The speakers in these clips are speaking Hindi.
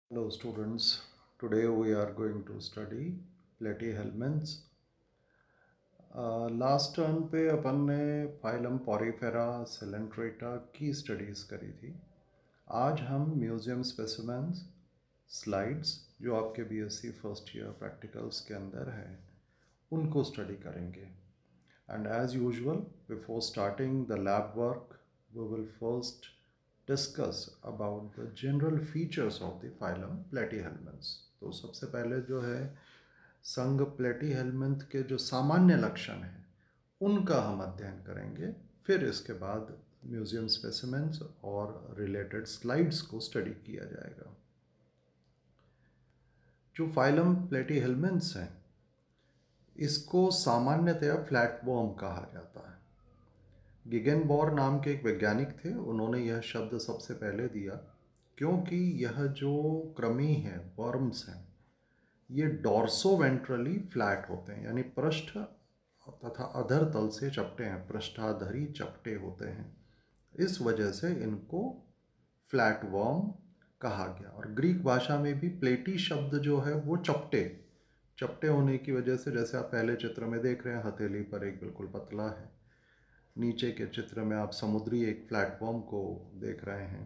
Hello students, today we are going to study platyhelminths. Last turn पे अपन ने फाइलम पॉरीफेरा सिलेंट्रेटा की स्टडीज़ करी थी। आज हम म्यूज़ियम स्पेसिमेंस स्लाइड्स जो आपके बीएससी फर्स्ट ईयर प्रैक्टिकल्स के अंदर है उनको स्टडी करेंगे। And as usual before starting the lab work we will first discuss about the general features of the phylum platyhelminths. तो सबसे पहले जो है संघ प्लेटीहेल्मिन्थ के जो सामान्य लक्षण हैं उनका हम अध्ययन करेंगे, फिर इसके बाद म्यूज़ियम स्पेसिमेंस और रिलेटेड स्लाइड्स को स्टडी किया जाएगा। जो फाइलम प्लेटीहेल्मिन्थ्स हैं इसको सामान्यतया फ्लैटवर्म कहा जाता है। गिगेनबॉर नाम के एक वैज्ञानिक थे, उन्होंने यह शब्द सबसे पहले दिया क्योंकि यह जो कृमि है, वर्म्स हैं, ये डॉर्सोवेंट्रली फ्लैट होते हैं, यानी पृष्ठ तथा अधर तल से चपटे हैं, पृष्ठाधरी चपटे होते हैं। इस वजह से इनको फ्लैट वर्म कहा गया। और ग्रीक भाषा में भी प्लेटी शब्द जो है वो चपटे होने की वजह से, जैसे आप पहले चित्र में देख रहे हैं हथेली पर एक बिल्कुल पतला है, नीचे के चित्र में आप समुद्री एक प्लेटफॉर्म को देख रहे हैं।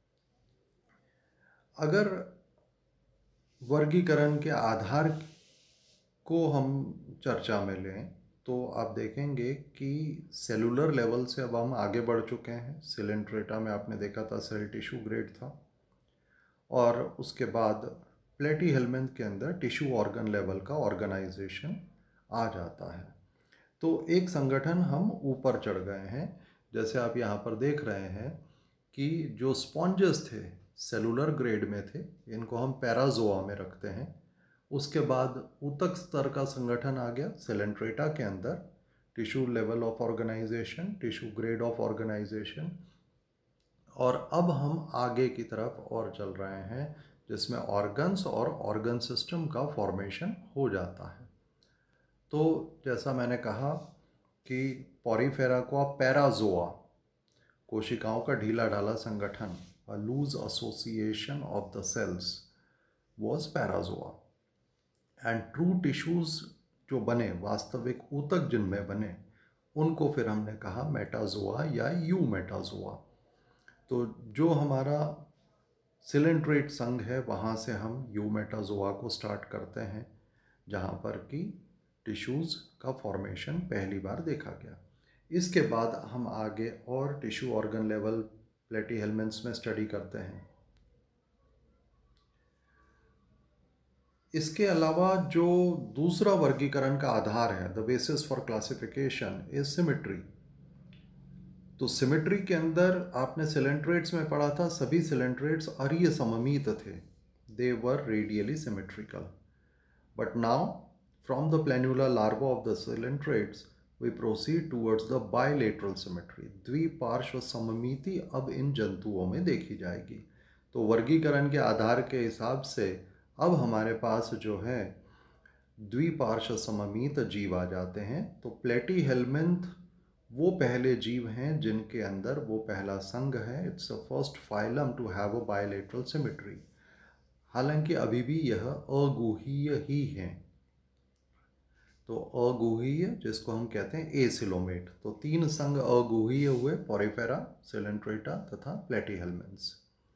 अगर वर्गीकरण के आधार को हम चर्चा में लें तो आप देखेंगे कि सेलुलर लेवल से अब हम आगे बढ़ चुके हैं। सिलेंट्रेटा में आपने देखा था सेल टिश्यू ग्रेड था, और उसके बाद प्लेटीहेल्मिन्थ के अंदर टिश्यू ऑर्गन लेवल का ऑर्गेनाइजेशन आ जाता है। तो एक संगठन हम ऊपर चढ़ गए हैं। जैसे आप यहाँ पर देख रहे हैं कि जो स्पॉन्जेस थे सेलुलर ग्रेड में थे, इनको हम पैराजोआ में रखते हैं। उसके बाद ऊतक स्तर का संगठन आ गया सिलेंट्रेटा के अंदर, tissue level of organisation, tissue grade of organisation. और अब हम आगे की तरफ और चल रहे हैं जिसमें ऑर्गन्स और ऑर्गन सिस्टम का फॉर्मेशन हो जाता है। तो जैसा मैंने कहा कि पॉरीफेरा को आप पैराजोआ, कोशिकाओं का ढीला ढाला संगठन, a loose association of the cells was parazoa. And true tissues जो बने, वास्तविक ऊतक जिनमें बने, उनको फिर हमने कहा मेटाजोआ या यू मेटाजोआ। तो जो हमारा सिलेंट्रेट संघ है वहाँ से हम यू मेटाजोआ को स्टार्ट करते हैं, जहाँ पर कि टिश्यूज़ का फॉर्मेशन पहली बार देखा गया। इसके बाद हम आगे और टिश्यू ऑर्गन लेवल प्लेटीहेल्मिन्थ्स में स्टडी करते हैं। इसके अलावा जो दूसरा वर्गीकरण का आधार है, the basis for classification is symmetry. तो सिमेट्री के अंदर आपने सिलेंट्रेट्स में पढ़ा था, सभी सिलेंट्रेट्स अरीय सममित थे, they were radially symmetrical. But now from the planula larva of the coelenterates we proceed towards the bilateral symmetry. द्विपार्श्व सममिति अब इन जंतुओं में देखी जाएगी। तो वर्गीकरण के आधार के हिसाब से अब हमारे पास जो है द्विपार्श्व सममित जीव आ जाते हैं। तो प्लेटीहेल्मिन्थ वो पहले जीव हैं जिनके अंदर वो पहला संघ है। It's a first phylum to have a bilateral symmetry. हालांकि अभी भी यह अगुहीय ही हैं। तो अगुहीय जिसको हम कहते हैं एसिलोमेट। तो तीन संघ अगुहीय हुए, पॉरीफेरा, सिलेंट्रेटा तथा प्लेटीहेल्मिन्थ्स।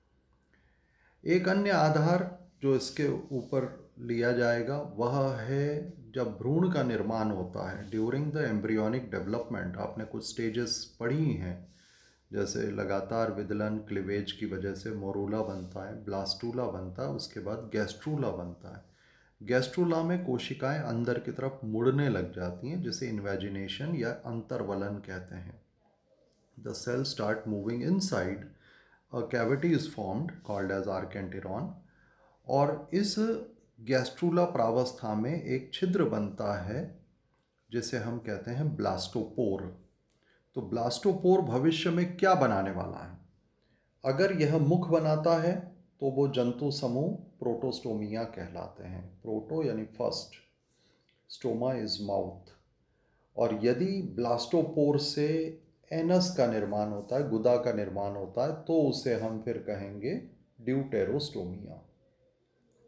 एक अन्य आधार जो इसके ऊपर लिया जाएगा वह है जब भ्रूण का निर्माण होता है, ड्यूरिंग द एम्ब्रियोनिक डेवलपमेंट। आपने कुछ स्टेजेस पढ़ी हैं, जैसे लगातार विदलन क्लिवेज की वजह से मोरूला बनता है, ब्लास्टूला बनता है, उसके बाद गैस्ट्रूला बनता है। गैस्ट्रूला में कोशिकाएं अंदर की तरफ मुड़ने लग जाती हैं, जिसे इन्वेजिनेशन या अंतर्वलन कहते हैं। The cell start moving inside, a cavity is formed called as archenteron. और इस गैस्ट्रूला प्रावस्था में एक छिद्र बनता है जिसे हम कहते हैं ब्लास्टोपोर। तो ब्लास्टोपोर भविष्य में क्या बनाने वाला है? अगर यह मुख बनाता है तो वो जंतु समूह प्रोटोस्टोमिया कहलाते हैं। प्रोटो यानी फर्स्ट, स्टोमा इज माउथ। और यदि ब्लास्टोपोर से एनस का निर्माण होता है, गुदा का निर्माण होता है, तो उसे हम फिर कहेंगे ड्यूटेरोस्टोमिया।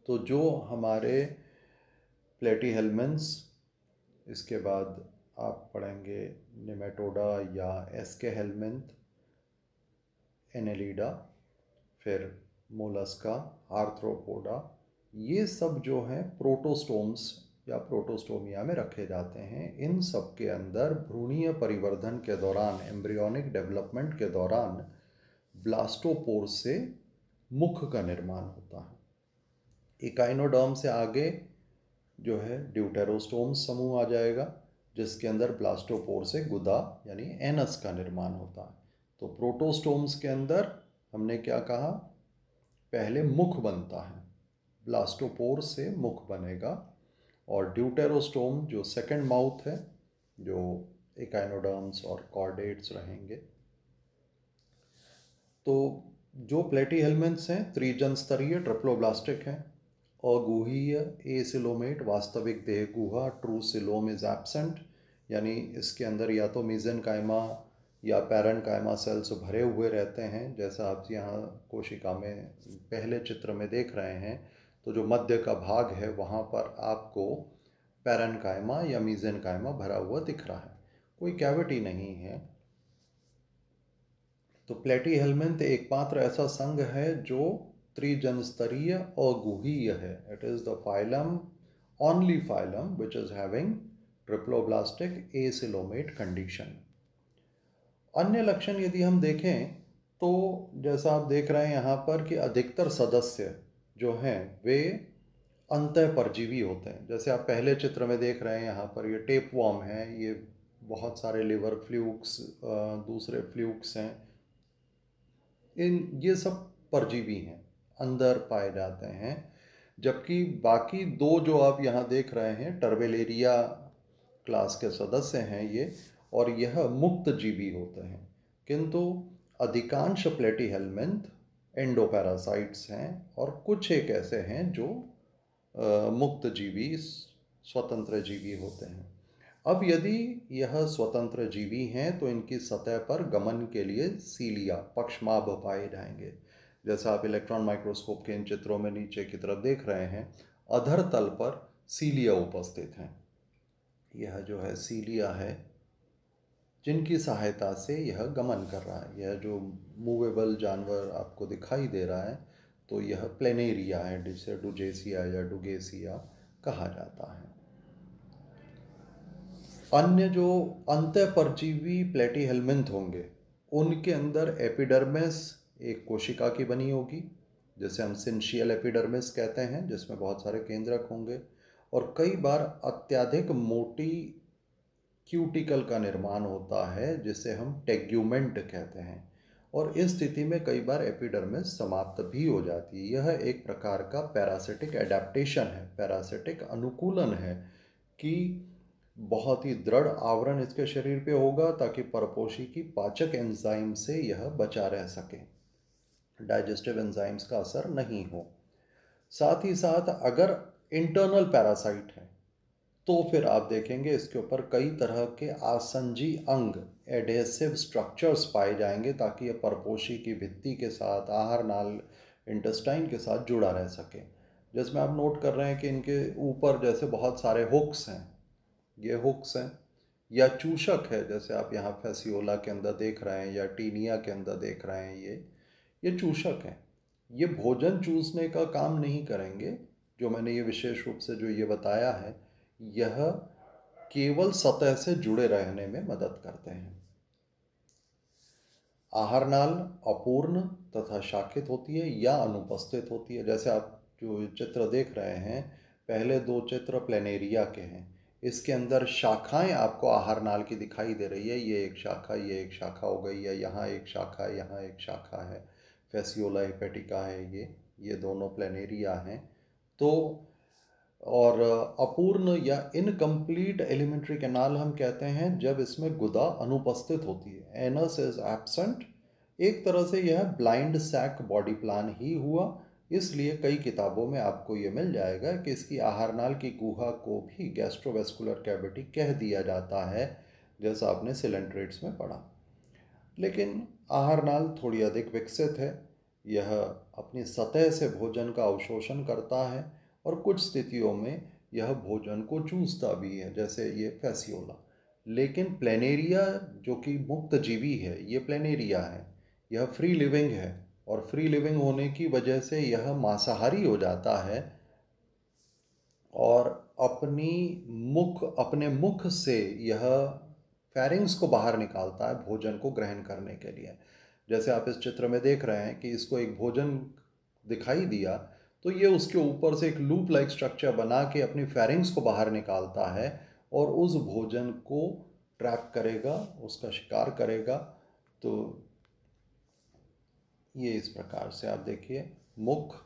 तो जो हमारे प्लेटीहेल्मिन्थ्स, इसके बाद आप पढ़ेंगे निमेटोडा या एस्के हेल्मिन्थ, एनेलिडा, फिर मोलस्का, आर्थ्रोपोडा, ये सब जो हैं प्रोटोस्टोम्स या प्रोटोस्टोमिया में रखे जाते हैं। इन सब के अंदर भ्रूणीय परिवर्धन के दौरान, एम्ब्रियोनिक डेवलपमेंट के दौरान ब्लास्टोपोर से मुख का निर्माण होता है। इकाइनोडर्म से आगे जो है ड्यूटेरोस्टोम्स समूह आ जाएगा, जिसके अंदर ब्लास्टोपोर से गुदा यानी एनस का निर्माण होता है। तो प्रोटोस्टोम्स के अंदर हमने क्या कहा, पहले मुख बनता है, ब्लास्टोपोर से मुख बनेगा, और ड्यूटेरोस्टोम जो सेकंड माउथ है, जो इकाइनोडर्म्स और कॉर्डेट्स रहेंगे। तो जो प्लेटीहेल्मिन्थ्स हैं त्रिजन स्तरीय ट्रिप्लोब्लास्टिक हैं। अगुहीय एसिलोमेट वास्तविक देह गुहा, ट्रू सिलोम इज एब्सेंट, यानी इसके अंदर या तो मीजेनकाइमा या पैरेन्काइमा सेल्स भरे हुए रहते हैं, जैसा आप यहाँ कोशिका में पहले चित्र में देख रहे हैं। तो जो मध्य का भाग है वहाँ पर आपको पैरेन्काइमा या मीजेनकाइमा भरा हुआ दिख रहा है, कोई कैविटी नहीं है। तो प्लेटीहेल्मिन्थ एकमात्र ऐसा संघ है जो त्रिजन स्तरीय अगुहीय है। It is the phylum, only phylum which is having triploblastic acoelomate condition. अन्य लक्षण यदि हम देखें तो जैसा आप देख रहे हैं यहाँ पर कि अधिकतर सदस्य जो हैं वे अंतःपरजीवी होते हैं। जैसे आप पहले चित्र में देख रहे हैं यहाँ पर ये टेपवॉर्म है, ये बहुत सारे लिवर फ्लूक्स, दूसरे फ्लूक्स हैं, ये सब परजीवी हैं, अंदर पाए जाते हैं। जबकि बाकी दो जो आप यहाँ देख रहे हैं टर्बेलेरिया क्लास के सदस्य हैं ये, और यह मुक्त जीवी होते हैं। किंतु अधिकांश प्लेटीहेल्मिन्थ एंडोपैरासाइट्स हैं, और कुछ एक ऐसे हैं जो मुक्त जीवी, स्वतंत्र जीवी होते हैं। अब यदि यह स्वतंत्र जीवी हैं तो इनकी सतह पर गमन के लिए सीलिया, पक्षमाभ पाए जाएंगे। जैसा आप इलेक्ट्रॉन माइक्रोस्कोप के इन चित्रों में नीचे की तरफ देख रहे हैं, अधर तल पर सीलिया उपस्थित हैं। यह जो है सीलिया है, जिनकी सहायता से यह गमन कर रहा है। यह जो मूवेबल जानवर आपको दिखाई दे रहा है, तो यह प्लेनेरिया है, जिसे डुजेसिया या डुगेसिया कहा जाता है। अन्य जो अंतःपरजीवी प्लेटीहेल्मिन्थ होंगे, उनके अंदर एपिडर्मिस एक कोशिका की बनी होगी, जिसे हम सिंशियल एपिडर्मिस कहते हैं, जिसमें बहुत सारे केंद्रक होंगे, और कई बार अत्यधिक मोटी क्यूटिकल का निर्माण होता है, जिसे हम टेग्यूमेंट कहते हैं। और इस स्थिति में कई बार एपिडर्मिस समाप्त भी हो जाती है। यह एक प्रकार का पैरासिटिक एडेप्टेशन है, पैरासिटिक अनुकूलन है, कि बहुत ही दृढ़ आवरण इसके शरीर पे होगा ताकि परपोषी की पाचक एंजाइम से यह बचा रह सके, डाइजेस्टिव एंजाइम्स का असर नहीं हो। साथ ही साथ अगर इंटरनल पैरासाइट है तो फिर आप देखेंगे इसके ऊपर कई तरह के आसंजी अंग, एडेसिव स्ट्रक्चर्स पाए जाएंगे, ताकि यह परपोषी की भित्ति के साथ, आहार नाल, इंटेस्टाइन के साथ जुड़ा रह सके। जिसमें आप नोट कर रहे हैं कि इनके ऊपर जैसे बहुत सारे हुक्स हैं, ये हुक्स हैं, या चूषक है, जैसे आप यहाँ फेसियोला के अंदर देख रहे हैं या टीनिया के अंदर देख रहे हैं, ये चूषक हैं। ये भोजन चूसने का काम नहीं करेंगे। जो मैंने ये विशेष रूप से जो ये बताया है, यह केवल सतह से जुड़े रहने में मदद करते हैं। आहार नाल अपूर्ण तथा शाखित होती है या अनुपस्थित होती है। जैसे आप जो चित्र देख रहे हैं, पहले दो चित्र प्लेनेरिया के हैं, इसके अंदर शाखाएं आपको आहार नाल की दिखाई दे रही है। ये एक शाखा, ये एक शाखा हो गई है, यहाँ एक शाखा, यहाँ एक शाखा है, फेसियोला हेपेटिका है, ये दोनों प्लेनेरिया हैं। तो और अपूर्ण या इनकम्प्लीट एलिमेंट्री कैनाल हम कहते हैं जब इसमें गुदा अनुपस्थित होती है, एनस इज एब्सेंट। एक तरह से यह ब्लाइंड सैक बॉडी प्लान ही हुआ। इसलिए कई किताबों में आपको ये मिल जाएगा कि इसकी आहार नाल की गुहा को भी गैस्ट्रोवेस्कुलर कैविटी कह दिया जाता है, जैसा आपने सिलेंट्रेट्स में पढ़ा। लेकिन आहार नाल थोड़ी अधिक विकसित है। यह अपनी सतह से भोजन का अवशोषण करता है और कुछ स्थितियों में यह भोजन को चूसता भी है, जैसे ये फैसियोला। लेकिन प्लेनेरिया जो कि मुक्त जीवी है, ये प्लेनेरिया है, यह फ्री लिविंग है, और फ्री लिविंग होने की वजह से यह मांसाहारी हो जाता है और अपने मुख से यह फेरिंग्स को बाहर निकालता है भोजन को ग्रहण करने के लिए। जैसे आप इस चित्र में देख रहे हैं कि इसको एक भोजन दिखाई दिया, तो ये उसके ऊपर से एक लूप लाइक स्ट्रक्चर बना के अपनी फेरिंग्स को बाहर निकालता है और उस भोजन को ट्रैप करेगा, उसका शिकार करेगा। तो ये इस प्रकार से आप देखिए, मुख,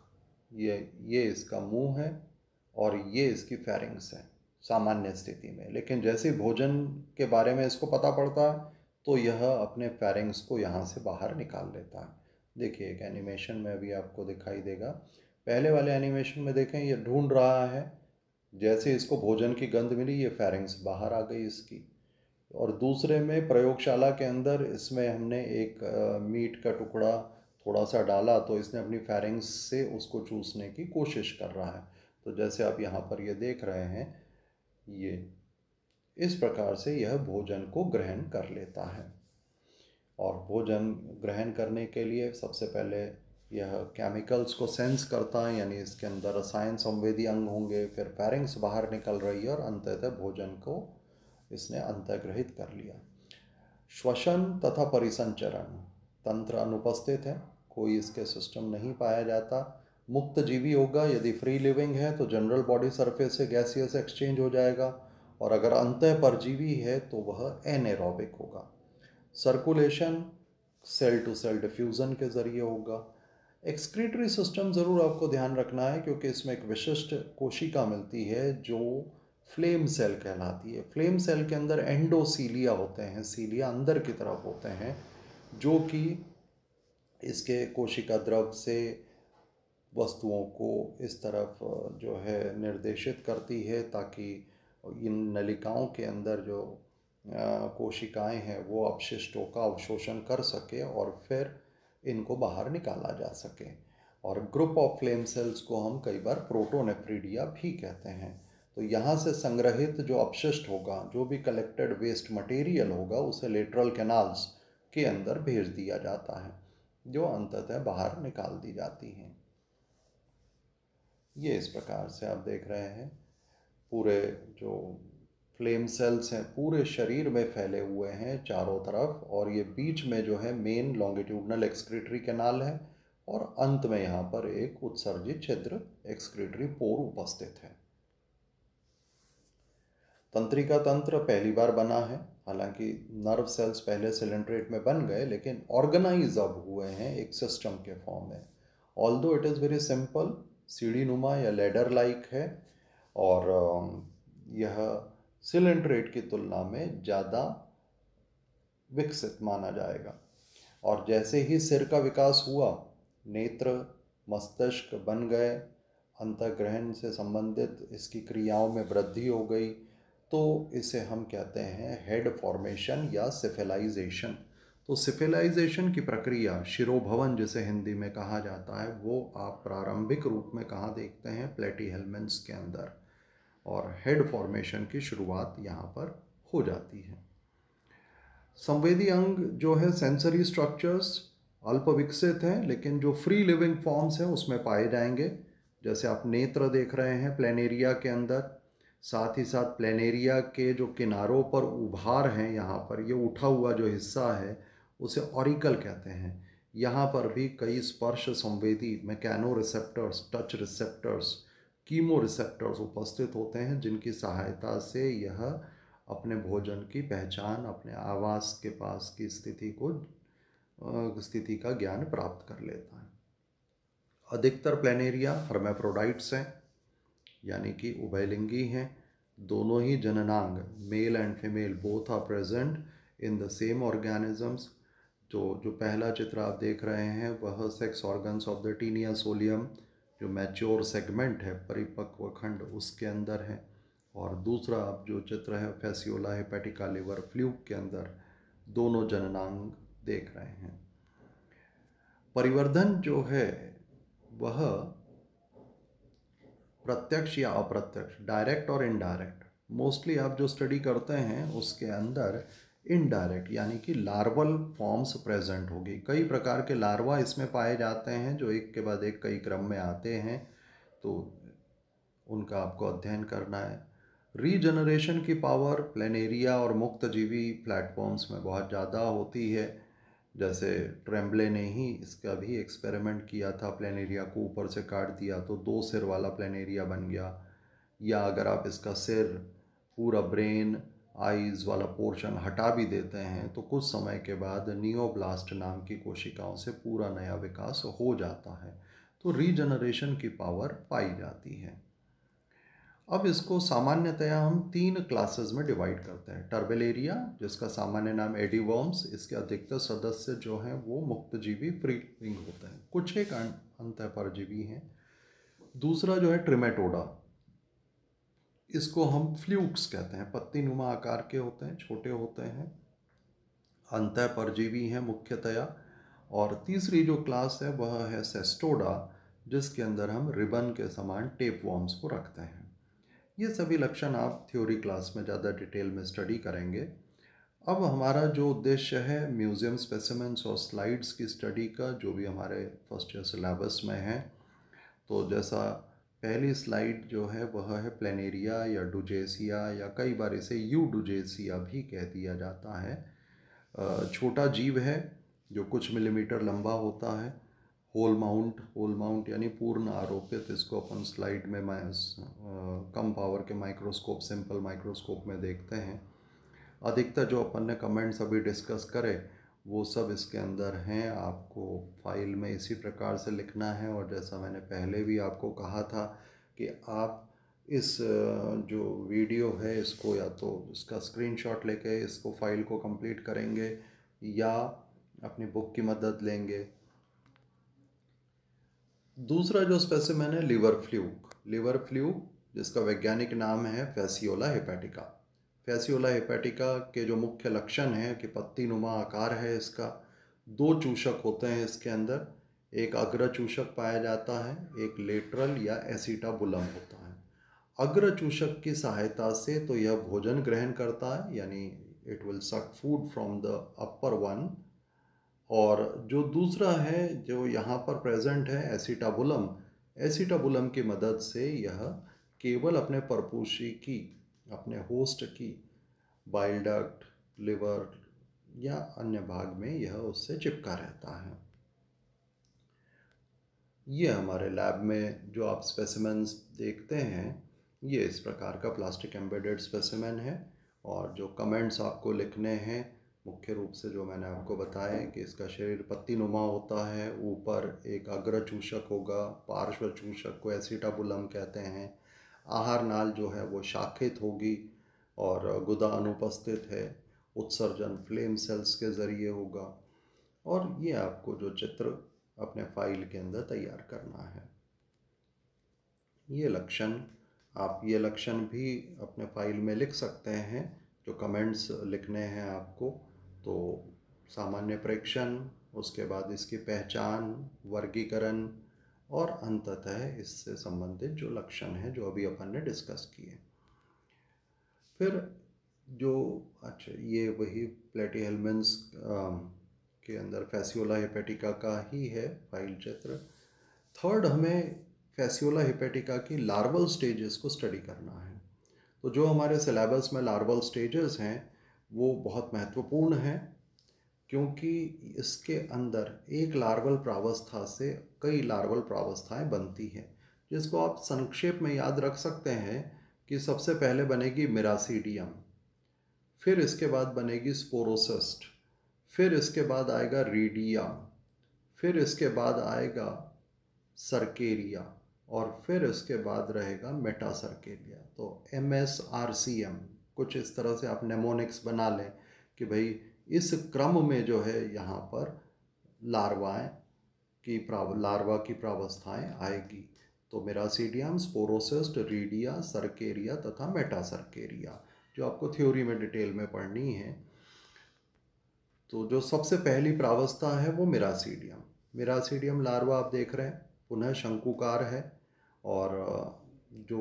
ये इसका मुंह है और ये इसकी फेरिंग्स है सामान्य स्थिति में। लेकिन जैसे भोजन के बारे में इसको पता पड़ता है तो यह अपने फेरिंग्स को यहाँ से बाहर निकाल लेता है। देखिए एक एनिमेशन में अभी आपको दिखाई देगा। पहले वाले एनिमेशन में देखें, ये ढूंढ रहा है, जैसे इसको भोजन की गंध मिली ये फेरिंग्स बाहर आ गई इसकी। और दूसरे में प्रयोगशाला के अंदर इसमें हमने एक मीट का टुकड़ा थोड़ा सा डाला तो इसने अपनी फेरिंग्स से उसको चूसने की कोशिश कर रहा है। तो जैसे आप यहाँ पर ये देख रहे हैं, ये इस प्रकार से यह भोजन को ग्रहण कर लेता है। और भोजन ग्रहण करने के लिए सबसे पहले यह केमिकल्स को सेंस करता है, यानी इसके अंदर रसायन संवेदी अंग होंगे, फिर फेरिंग्स बाहर निकल रही है और अंततः भोजन को इसने अंतर्ग्रहित कर लिया। श्वसन तथा परिसंचरण तंत्र अनुपस्थित है, कोई इसके सिस्टम नहीं पाया जाता। मुक्त जीवी होगा, यदि फ्री लिविंग है तो जनरल बॉडी सरफेस से गैसियस एक्सचेंज हो जाएगा, और अगर अंतः परजीवी है तो वह एनेरोबिक होगा। Circulation cell to cell diffusion के ज़रिए होगा। एक्सक्रीटरी सिस्टम ज़रूर आपको ध्यान रखना है, क्योंकि इसमें एक विशिष्ट कोशिका मिलती है जो फ्लेम सेल कहलाती है। फ्लेम सेल के अंदर एंडोसीलिया होते हैं, सीलिया अंदर की तरफ होते हैं, जो कि इसके कोशिका द्रव से वस्तुओं को इस तरफ जो है निर्देशित करती है, ताकि इन नलिकाओं के अंदर जो कोशिकाएं हैं वो अपशिष्टों का अवशोषण कर सके और फिर इनको बाहर निकाला जा सके। और ग्रुप ऑफ फ्लेम सेल्स को हम कई बार प्रोटोनेफ्रिडिया भी कहते हैं। तो यहाँ से संग्रहित जो अपशिष्ट होगा, जो भी कलेक्टेड वेस्ट मटेरियल होगा, उसे लेटरल कैनाल्स के अंदर भेज दिया जाता है, जो अंततः बाहर निकाल दी जाती हैं। ये इस प्रकार से आप देख रहे हैं, पूरे जो फ्लेम सेल्स हैं पूरे शरीर में फैले हुए हैं चारों तरफ, और ये बीच में जो है मेन लॉन्गिट्यूडनल एक्सक्रीटरी कैनाल है, और अंत में यहाँ पर एक उत्सर्जित छिद्र एक्सक्रीटरी पोर उपस्थित है। तंत्रिका तंत्र पहली बार बना है, हालांकि नर्व सेल्स पहले सिलेंट्रेट में बन गए, लेकिन ऑर्गेनाइज अब हुए हैं एक सिस्टम के फॉर्म में। Although it is very simple, सीढ़ी नुमा या लेडर लाइक है, और यह सिलेंट्रेट की तुलना में ज़्यादा विकसित माना जाएगा। और जैसे ही सिर का विकास हुआ, नेत्र मस्तिष्क बन गए, अंतःग्रहण से संबंधित इसकी क्रियाओं में वृद्धि हो गई, तो इसे हम कहते हैं हेड फॉर्मेशन या सिफिलाइजेशन। तो सिफिलाइजेशन की प्रक्रिया, शिरोभवन जिसे हिंदी में कहा जाता है, वो आप प्रारंभिक रूप में कहाँ देखते हैं? प्लेटीहेल्मिन्थ्स के अंदर। और हेड फॉर्मेशन की शुरुआत यहाँ पर हो जाती है। संवेदी अंग जो है, सेंसरी स्ट्रक्चर्स अल्प विकसित हैं, लेकिन जो फ्री लिविंग फॉर्म्स हैं उसमें पाए जाएंगे। जैसे आप नेत्र देख रहे हैं प्लेनेरिया के अंदर, साथ ही साथ प्लेनेरिया के जो किनारों पर उभार हैं, यहाँ पर ये उठा हुआ जो हिस्सा है उसे ऑरिकल कहते हैं। यहाँ पर भी कई स्पर्श संवेदी mechanoreceptors, touch receptors, chemoreceptors उपस्थित होते हैं, जिनकी सहायता से यह अपने भोजन की पहचान, अपने आवास के पास की स्थिति का ज्ञान प्राप्त कर लेता है। अधिकतर प्लेनेरिया हर्मेफ्रोडाइट्स हैं, यानी कि उभयलिंगी हैं। दोनों ही जननांग, male and female both are present in the same organisms. तो जो पहला चित्र आप देख रहे हैं वह sex organs of the Taenia solium, जो मैच्योर सेगमेंट है, परिपक्व खंड, उसके अंदर है। और दूसरा आप जो चित्र है फैसियोला हेपेटिका लिवर फ्लूक के अंदर दोनों जननांग देख रहे हैं। परिवर्धन जो है वह प्रत्यक्ष या अप्रत्यक्ष, डायरेक्ट और इनडायरेक्ट, मोस्टली आप जो स्टडी करते हैं उसके अंदर इनडायरेक्ट यानी कि लार्वल फॉर्म्स प्रेजेंट होगी। कई प्रकार के लार्वा इसमें पाए जाते हैं जो एक के बाद एक कई क्रम में आते हैं, तो उनका आपको अध्ययन करना है। रीजनरेशन की पावर प्लेनेरिया और मुक्तजीवी प्लेटफॉर्म्स में बहुत ज़्यादा होती है। जैसे ट्रेम्बले ने ही इसका भी एक्सपेरिमेंट किया था, प्लेनेरिया को ऊपर से काट दिया तो 2 सिर वाला प्लेनेरिया बन गया। या अगर आप इसका सिर, पूरा ब्रेन, आईज वाला पोर्शन हटा भी देते हैं तो कुछ समय के बाद नियोब्लास्ट नाम की कोशिकाओं से पूरा नया विकास हो जाता है। तो रीजनरेशन की पावर पाई जाती है। अब इसको सामान्यतया हम 3 क्लासेस में डिवाइड करते हैं। टर्बेलेरिया, जिसका सामान्य नाम एडीवर्म्स, इसके अधिकतर सदस्य जो हैं वो मुक्तजीवी फ्री लिविंग होते हैं, कुछ एक अंतःपरजीवी हैं। दूसरा जो है ट्रिमेटोडा, इसको हम फ्लूक्स कहते हैं, पत्ती नुमा आकार के होते हैं, छोटे होते हैं, अंतःपरजीवी हैं मुख्यतया। और तीसरी जो क्लास है वह है सेस्टोडा, जिसके अंदर हम रिबन के समान टेप वॉर्म्स को रखते हैं। ये सभी लक्षण आप थ्योरी क्लास में ज़्यादा डिटेल में स्टडी करेंगे। अब हमारा जो उद्देश्य है म्यूज़ियम स्पेसिमेंट्स और स्लाइड्स की स्टडी का, जो भी हमारे फर्स्ट ईयर सिलेबस में है, तो जैसा पहली स्लाइड जो है वह है प्लेनेरिया या डुजेसिया, या कई बार इसे यू डुजेसिया भी कह दिया जाता है। छोटा जीव है जो कुछ मिलीमीटर लंबा होता है। होल माउंट यानी पूर्ण आरोपित, इसको अपन स्लाइड में कम पावर के माइक्रोस्कोप, सिंपल माइक्रोस्कोप में देखते हैं। अधिकतर जो अपन ने कमेंट्स अभी डिस्कस करे वो सब इसके अंदर हैं। आपको फाइल में इसी प्रकार से लिखना है, और जैसा मैंने पहले भी आपको कहा था कि आप इस जो वीडियो है इसको या तो इसका स्क्रीनशॉट लेके इसको फाइल को कंप्लीट करेंगे या अपनी बुक की मदद लेंगे। दूसरा जो स्पेसिमेन है लिवर फ्लूक, जिसका वैज्ञानिक नाम है फैसियोला हेपेटिका। फैसियोला हेपेटिका के जो मुख्य लक्षण हैं कि पत्ती नुमा आकार है इसका, 2 चूषक होते हैं इसके अंदर, एक अग्र चूषक पाया जाता है, एक लेटरल या एसिटाबुलम होता है। अग्र चूषक की सहायता से तो यह भोजन ग्रहण करता है, यानी it will suck food from the upper one. और जो दूसरा है जो यहाँ पर प्रेजेंट है एसिटाबुलम की मदद से यह केवल अपने परपोषी की, अपने होस्ट की बाइल डक्ट, लिवर या अन्य भाग में यह उससे चिपका रहता है। ये हमारे लैब में जो आप स्पेसिमेंस देखते हैं ये इस प्रकार का प्लास्टिक एम्बेडेड स्पेसिमेन है। और जो कमेंट्स आपको लिखने हैं, मुख्य रूप से जो मैंने आपको बताया कि इसका शरीर पत्ती नुमा होता है, ऊपर एक अग्र चूषक होगा, पार्श्व चूषक को एसिटाबुलम कहते हैं, आहार नाल जो है वो शाखित होगी और गुदा अनुपस्थित है, उत्सर्जन फ्लेम सेल्स के ज़रिए होगा। और ये आपको जो चित्र अपने फाइल के अंदर तैयार करना है। ये लक्षण भी अपने फाइल में लिख सकते हैं। जो कमेंट्स लिखने हैं आपको, तो सामान्य प्रेक्षण, उसके बाद इसकी पहचान, वर्गीकरण और अंततः इससे संबंधित जो लक्षण हैं जो अभी अपन ने डिस्कस किए। फिर जो ये वही प्लेटीहेल्मिन्स के अंदर फैसियोला हेपेटिका का ही है फाइल चित्र। थर्ड, हमें फैसियोला हेपेटिका की लार्वल स्टेजेस को स्टडी करना है। तो जो हमारे सिलेबस में लार्वल स्टेजेस हैं वो बहुत महत्वपूर्ण हैं, क्योंकि इसके अंदर एक लार्वल प्रावस्था से कई लार्वल प्रावस्थाएं बनती हैं, जिसको आप संक्षेप में याद रख सकते हैं कि सबसे पहले बनेगी मिरासीडियम, फिर इसके बाद बनेगी स्पोरोसिस्ट, फिर इसके बाद आएगा रीडिया, फिर इसके बाद आएगा सर्केरिया, और फिर इसके बाद रहेगा मेटासर्केरिया। तो MSRCM, कुछ इस तरह से आप नेमोनिक्स बना लें कि भाई इस क्रम में जो है यहाँ पर लार्वा की प्रावस्थाएं आएगी। तो मेरासीडियम, स्पोरोसिस्ट, रीडिया, सर्केरिया तथा मेटासर्केरिया, जो आपको थ्योरी में डिटेल में पढ़नी है। तो जो सबसे पहली प्रावस्था है वो मिरासीडियम। मिरासीडियम लार्वा आप देख रहे हैं पुनः शंकुकार है और जो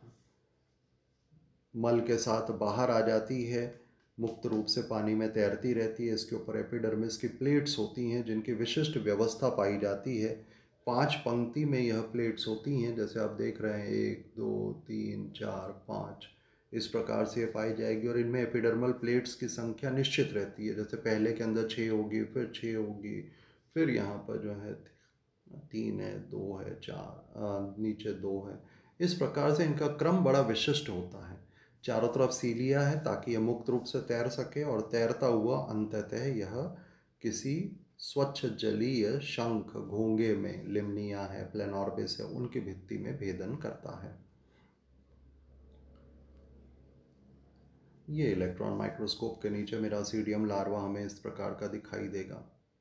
मल के साथ बाहर आ जाती है, मुक्त रूप से पानी में तैरती रहती है। इसके ऊपर एपिडर्मिस की प्लेट्स होती हैं जिनकी विशिष्ट व्यवस्था पाई जाती है। 5 पंक्ति में यह प्लेट्स होती हैं, जैसे आप देख रहे हैं 1 2 3 4 5 इस प्रकार से ये पाई जाएगी। और इनमें एपिडर्मल प्लेट्स की संख्या निश्चित रहती है, जैसे पहले के अंदर 6 होगी, फिर 6 होगी, फिर यहाँ पर जो है 3 है, 2 है, 4 नीचे 2 है। इस प्रकार से इनका क्रम बड़ा विशिष्ट होता है। चारों तरफ सीलिया है ताकि यह मुक्त रूप से तैर सके और तैरता हुआ अंततः यह किसी स्वच्छ जलीय शंख घोंगे में, लिम्निया है, प्लेनोर्बिस है, उनकी भित्ति में भेदन करता है। ये इलेक्ट्रॉन माइक्रोस्कोप के नीचे मिरासीडियम लार्वा हमें इस प्रकार का दिखाई देगा।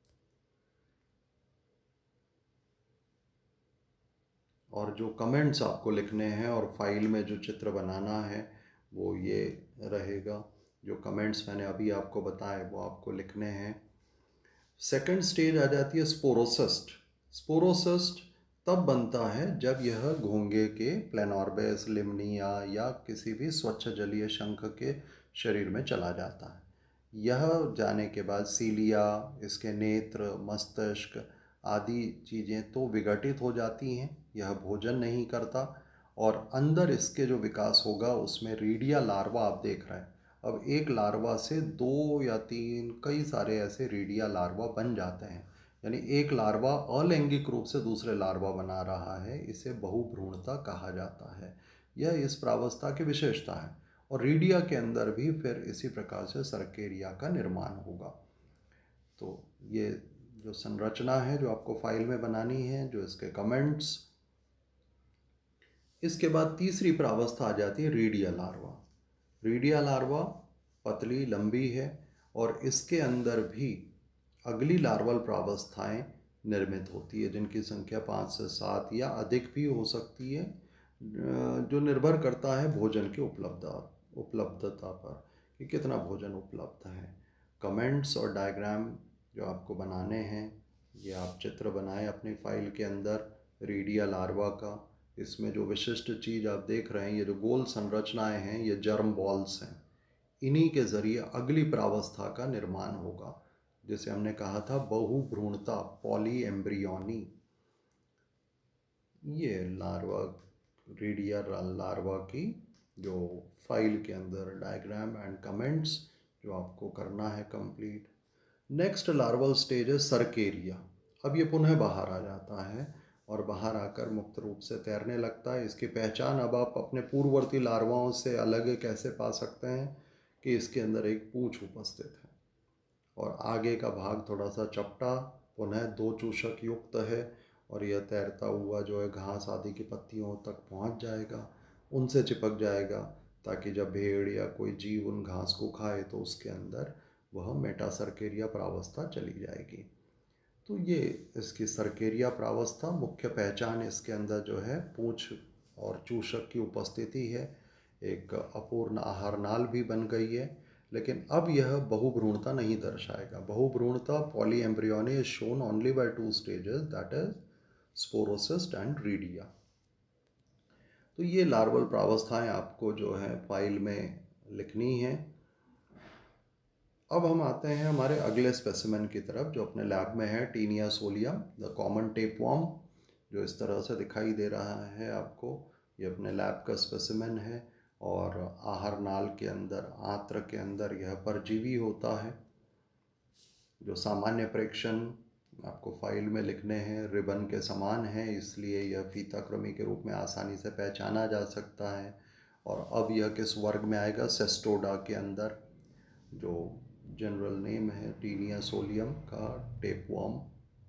और जो कमेंट्स आपको लिखने हैं और फाइल में जो चित्र बनाना है वो ये रहेगा। जो कमेंट्स मैंने अभी आपको बताए वो आपको लिखने हैं। सेकंड स्टेज आ जाती है स्पोरोसिस्ट। स्पोरोसिस्ट तब बनता है जब यह घोंगे के, प्लेनोर्बिस, लिम्निया या किसी भी स्वच्छ जलीय शंख के शरीर में चला जाता है। यह जाने के बाद सीलिया, इसके नेत्र, मस्तिष्क आदि चीज़ें तो विघटित हो जाती हैं, यह भोजन नहीं करता। और अंदर इसके जो विकास होगा उसमें रीडिया लार्वा आप देख रहे हैं। अब एक लार्वा से 2 या 3 कई सारे ऐसे रीडिया लार्वा बन जाते हैं, यानी एक लार्वा अलैंगिक रूप से दूसरे लार्वा बना रहा है। इसे बहुभ्रूणता कहा जाता है। यह इस प्रावस्था की विशेषता है। और रीडिया के अंदर भी फिर इसी प्रकार से सर्केरिया का निर्माण होगा। तो ये जो संरचना है जो आपको फाइल में बनानी है, जो इसके कमेंट्स। इसके बाद तीसरी प्रावस्था आ जाती है रीडिया लार्वा। रीडिया लार्वा पतली लंबी है और इसके अंदर भी अगली लार्वल प्रावस्थाएं निर्मित होती है, जिनकी संख्या 5 से 7 या अधिक भी हो सकती है, जो निर्भर करता है भोजन की उपलब्धता पर कि कितना भोजन उपलब्ध है। कमेंट्स और डायग्राम जो आपको बनाने हैं, ये आप चित्र बनाएं अपनी फाइल के अंदर रीडिया लार्वा का। इसमें जो विशिष्ट चीज़ आप देख रहे हैं, ये जो गोल संरचनाएं हैं, ये जर्म बॉल्स हैं। इन्हीं के ज़रिए अगली प्रावस्था का निर्माण होगा, जिसे हमने कहा था बहुभ्रूणता, पॉली एम्ब्रियोनी। ये लार्वा, रीडिया लार्वा की जो फाइल के अंदर डायग्राम एंड कमेंट्स जो आपको करना है कंप्लीट। नेक्स्ट लार्वल स्टेज है सर्केरिया। अब ये पुनः बाहर आ जाता है और बाहर आकर मुक्त रूप से तैरने लगता है। इसकी पहचान अब आप अपने पूर्ववर्ती लार्वाओं से अलग कैसे पा सकते हैं कि इसके अंदर एक पूंछ उपस्थित है और आगे का भाग थोड़ा सा चपटा, पुनः 2 चूषक युक्त है और यह तैरता हुआ जो है घास आदि की पत्तियों तक पहुंच जाएगा, उनसे चिपक जाएगा, ताकि जब भेड़ या कोई जीव उन घास को खाए तो उसके अंदर वह मेटासर्केरिया प्रावस्था चली जाएगी। तो ये इसकी सर्केरिया प्रावस्था, मुख्य पहचान इसके अंदर जो है पूंछ और चूषक की उपस्थिति है। एक अपूर्ण आहार नाल भी बन गई है, लेकिन अब यह बहुभ्रूणता नहीं दर्शाएगा। बहुभ्रूणता, polyembryony is shown only by 2 stages, that is sporocyst and redia. तो ये लार्वल प्रावस्थाएं आपको जो है फाइल में लिखनी है। अब हम आते हैं हमारे अगले स्पेसिमेन की तरफ, जो अपने लैब में है, Taenia solium, the common tapeworm, जो इस तरह से दिखाई दे रहा है आपको। ये अपने लैब का स्पेसिमेन है और आहार नाल के अंदर, आंत्र के अंदर यह परजीवी होता है। जो सामान्य प्रेक्षण आपको फाइल में लिखने हैं, रिबन के समान है, इसलिए यह फीताकृमि के रूप में आसानी से पहचाना जा सकता है। और अब यह किस वर्ग में आएगा? सेस्टोडा के अंदर, जो जनरल नेम है टीनिया सोलियम का टेपवर्म।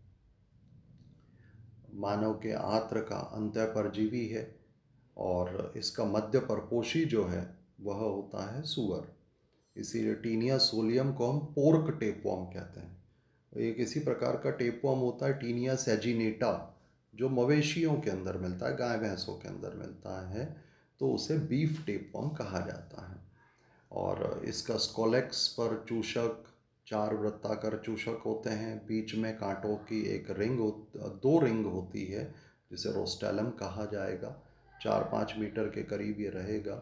मानव के आंत्र का अंतः परजीवी है और इसका मध्य परपोषी जो है वह होता है सुअर। इसीलिए टीनिया सोलियम को हम पोर्क टेपवर्म कहते हैं। एक इसी प्रकार का टेपवर्म होता है टीनिया सेजिनेटा, जो मवेशियों के अंदर मिलता है, गाय भैंसों के अंदर मिलता है, तो उसे बीफ टेपवर्म कहा जाता है। और इसका स्कोलेक्स पर चूषक, 4 वृत्ताकार चूषक होते हैं, बीच में कांटों की एक रिंग 2 रिंग होती है जिसे रोस्टेलम कहा जाएगा। 4-5 मीटर के करीब ये रहेगा।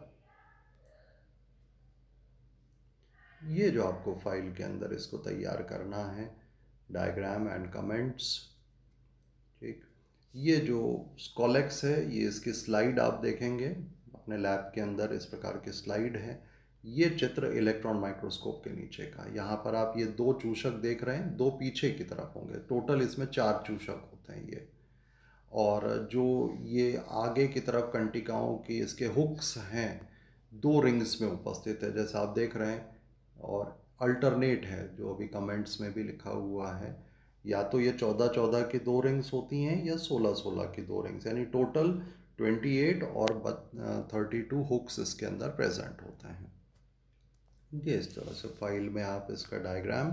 ये जो आपको फाइल के अंदर इसको तैयार करना है, डायग्राम एंड कमेंट्स, ठीक। ये जो स्कॉलेक्स है, ये इसकी स्लाइड आप देखेंगे अपने लैब के अंदर, इस प्रकार की स्लाइड है। ये चित्र इलेक्ट्रॉन माइक्रोस्कोप के नीचे का। यहाँ पर आप ये 2 चूषक देख रहे हैं, 2 पीछे की तरफ होंगे, टोटल इसमें 4 चूषक होते हैं ये। और जो ये आगे की तरफ कंटिकाओं की इसके हुक्स हैं, 2 रिंग्स में उपस्थित है जैसा आप देख रहे हैं। और अल्टरनेट है, जो अभी कमेंट्स में भी लिखा हुआ है, या तो ये 14-14 की 2 रिंग्स होती हैं या 16-16 की 2 रिंग्स, यानी टोटल 28 और 32 हुक्स इसके अंदर प्रेजेंट होते हैं। ये इस तरह से फाइल में आप इसका डायग्राम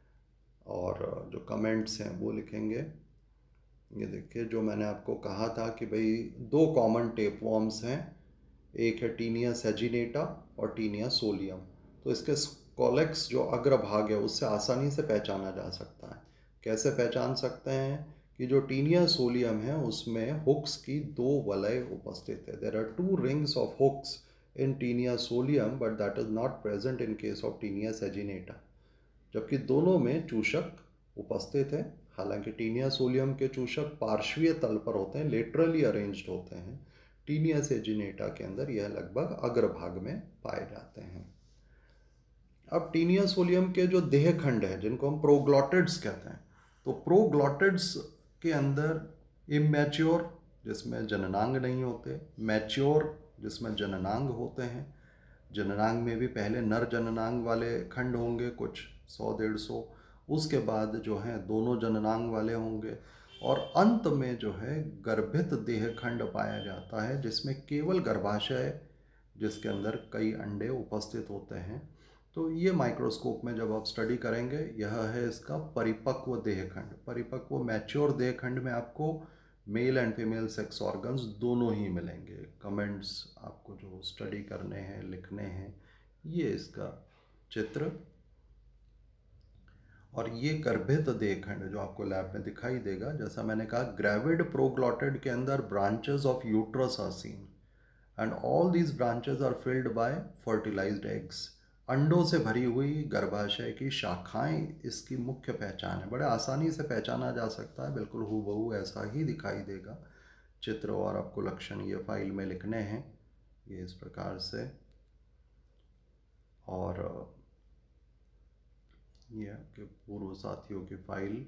और जो कमेंट्स हैं वो लिखेंगे। ये देखिए, जो मैंने आपको कहा था कि भाई 2 कॉमन टेप वॉर्म्स हैं, एक है टीनिया सेजिनेटा और टीनिया सोलियम। तो इसके स्कॉलेक्स जो अग्रभाग है उससे आसानी से पहचाना जा सकता है। कैसे पहचान सकते हैं कि जो टीनिया सोलियम है उसमें हुक्स की 2 वलय उपस्थित है। There are 2 rings of hooks in Taenia solium, but that is not present in case of Taenia saginata. जबकि दोनों में चूषक उपस्थित है। हालांकि टीनिया सोलियम के चूषक पार्श्वीय तल पर होते हैं, लेटरली अरेंज्ड होते हैं। टीनिया सेजिनेटा के अंदर यह लगभग अग्रभाग में पाए जाते हैं। अब टीनिया सोलियम के जो देह खंड है, जिनको हम प्रोग्लॉटिड्स कहते हैं, तो प्रोग्लॉटिड्स के अंदर इमैच्योर, जिसमें जननांग नहीं होते, मैच्योर, जिसमें जननांग होते हैं। जननांग में भी पहले नर जननांग वाले खंड होंगे कुछ 100-150, उसके बाद जो है दोनों जननांग वाले होंगे, और अंत में जो है गर्भित देह खंड पाया जाता है जिसमें केवल गर्भाशय, जिसके अंदर कई अंडे उपस्थित होते हैं। तो ये माइक्रोस्कोप में जब आप स्टडी करेंगे, यह है इसका परिपक्व देहखंड। परिपक्व मैच्योर देहखंड में आपको male and female sex organs दोनों ही मिलेंगे। कमेंट्स आपको जो स्टडी करने हैं, लिखने हैं, ये इसका चित्र। और ये गर्भित देहखंड जो आपको लैब में दिखाई देगा, जैसा मैंने कहा, ग्रेविड प्रोग्लॉटिड के अंदर branches of uterus are seen and all these branches are filled by fertilised eggs. अंडों से भरी हुई गर्भाशय की शाखाएं इसकी मुख्य पहचान है। बड़े आसानी से पहचाना जा सकता है, बिल्कुल हूबहू ऐसा ही दिखाई देगा चित्र। और आपको लक्षण ये फाइल में लिखने हैं, ये इस प्रकार से। और ये आपके पूर्व साथियों की फाइल।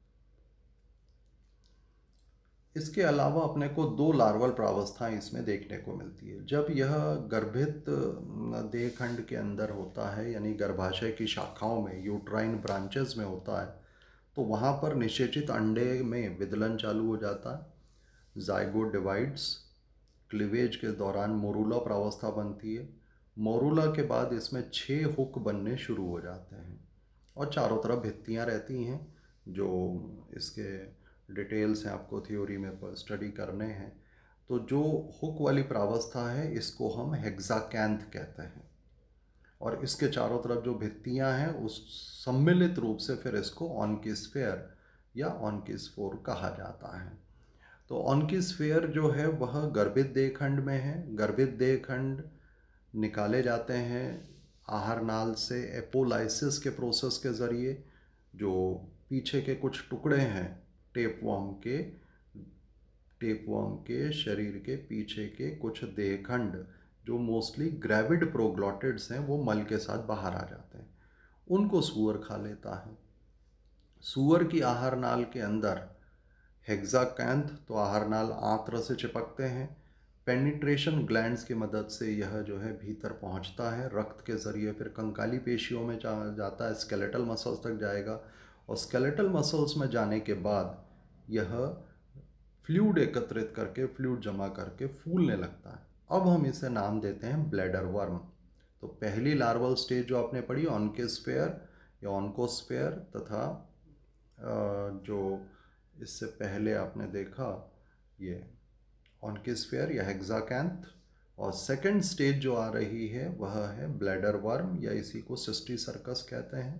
इसके अलावा अपने को 2 लार्वल प्रावस्थाएं इसमें देखने को मिलती है। जब यह गर्भित देहखंड के अंदर होता है, यानी गर्भाशय की शाखाओं में, यूट्राइन ब्रांचेस में होता है, तो वहाँ पर निषेचित अंडे में विदलन चालू हो जाता है। जाइगोट डिवाइड्स, क्लीवेज के दौरान मोरूला प्रावस्था बनती है। मोरूला के बाद इसमें 6 हुक बनने शुरू हो जाते हैं और चारों तरफ भित्तियाँ रहती हैं, जो इसके डिटेल्स हैं, आपको थ्योरी में स्टडी करने हैं। तो जो हुक वाली प्रावस्था है, इसको हम हेक्साकैंथ कहते हैं। और इसके चारों तरफ जो भित्तियाँ हैं, उस सम्मिलित रूप से फिर इसको ऑनकिस्फेयर या ऑनकिस्फोर कहा जाता है। तो ऑनकिस्फेयर जो है वह गर्भित देहखंड में है। गर्भित देहखंड निकाले जाते हैं आहार नाल से एपोलाइसिस के प्रोसेस के ज़रिए। जो पीछे के कुछ टुकड़े हैं टेपवर्म के शरीर के पीछे के कुछ देहखंड, जो मोस्टली ग्रेविड प्रोग्लॉटिड्स हैं, वो मल के साथ बाहर आ जाते हैं। उनको सूअर खा लेता है। सूअर की आहार नाल के अंदर हेक्साकैंथ, तो आहार नाल आंत्र से चिपकते हैं। पेनिट्रेशन ग्लैंड्स की मदद से यह जो है भीतर पहुंचता है, रक्त के ज़रिए फिर कंकाली पेशियों में जाता है, स्केलेटल मसल्स तक जाएगा, और स्केलेटल मसल्स में जाने के बाद यह फ्लूइड एकत्रित करके, फ्लूइड जमा करके फूलने लगता है। अब हम इसे नाम देते हैं ब्लैडर वर्म। तो पहली लार्वल स्टेज जो आपने पढ़ी, ऑनकिस्फेयर या ऑनकोस्फेयर, तथा जो इससे पहले आपने देखा ये ऑनकिस्फेयर या हेक्साकैंथ, और सेकंड स्टेज जो आ रही है वह है ब्लैडर वर्म, या इसी को सिस्टीसर्कस कहते हैं।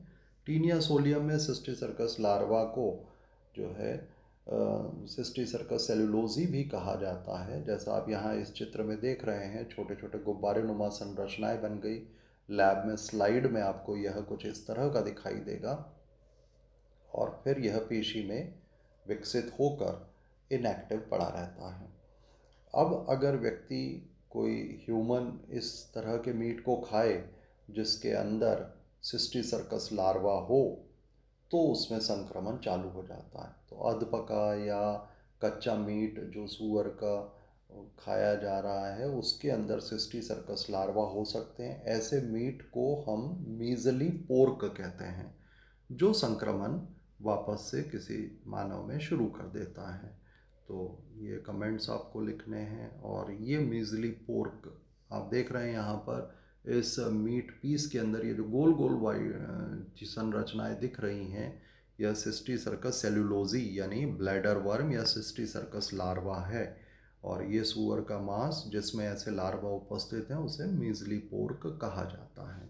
टीनिया सोलियम में सिस्टिसर्कस लार्वा को जो है सिस्टिसर्कस सेलुलोजी भी कहा जाता है। जैसा आप यहाँ इस चित्र में देख रहे हैं, छोटे छोटे गुब्बारे नुमा संरचनाएं बन गई। लैब में स्लाइड में आपको यह कुछ इस तरह का दिखाई देगा और फिर यह पेशी में विकसित होकर इनएक्टिव पड़ा रहता है। अब अगर व्यक्ति कोई ह्यूमन इस तरह के मीट को खाए जिसके अंदर सिस्टिसर्कस लार्वा हो, तो उसमें संक्रमण चालू हो जाता है। तो अधपका या कच्चा मीट जो सूअर का खाया जा रहा है उसके अंदर सिस्टिसर्कस लार्वा हो सकते हैं। ऐसे मीट को हम मीजली पोर्क कहते हैं, जो संक्रमण वापस से किसी मानव में शुरू कर देता है। तो ये कमेंट्स आपको लिखने हैं। और ये मीजली पोर्क आप देख रहे हैं यहाँ पर इस मीट पीस के अंदर ये जो गोल गोल वाइट संरचनाएं दिख रही हैं, यह सिस्टिसर्कस सेलुलोजी यानी ब्लैडर वर्म या सिस्टिसर्कस लार्वा है। और ये सूअर का मांस जिसमें ऐसे लार्वा उपस्थित हैं उसे मीजली पोर्क कहा जाता है।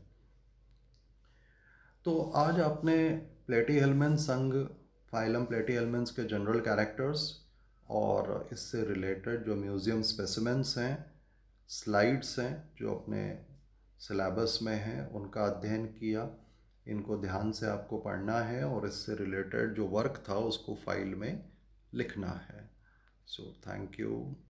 तो आज आपने प्लेटीहेल्मेंथ संघ फाइलम प्लेटीहेल्मेंथ के जनरल कैरेक्टर्स और इससे रिलेटेड जो म्यूज़ियम स्पेसिमेंट्स हैं, स्लाइड्स हैं जो अपने सिलेबस में हैं, उनका अध्ययन किया। इनको ध्यान से आपको पढ़ना है और इससे रिलेटेड जो वर्क था उसको फाइल में लिखना है। So thank you.